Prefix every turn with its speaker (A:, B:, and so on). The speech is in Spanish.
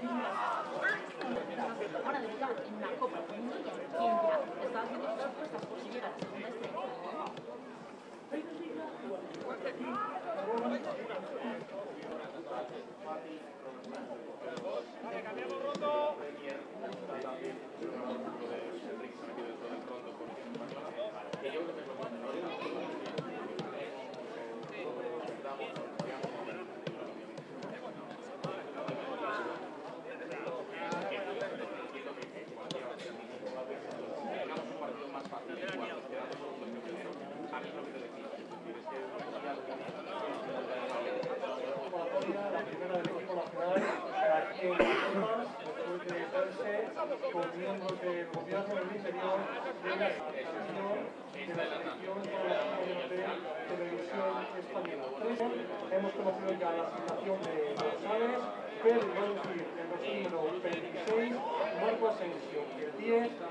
A: Ahora debutar en una Copa del Mundo, quien ya está haciendo sus apuestas por llegar a la segunda estrella.
B: Cambiamos roto.
C: La primera del equipo nacional aquí en las Palmas, después de verse con miembros del gobierno del interior de la asociación de la selección de la televisión española. Hemos conocido ya la situación de González, Pedro González, el número 26, Marco Asensio, el 10,